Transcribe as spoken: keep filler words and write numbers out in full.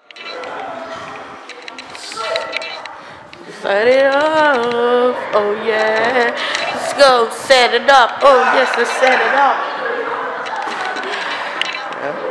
Set it up. Oh yeah. Let's go. Set it up. Oh yes, let's set it up. Yeah.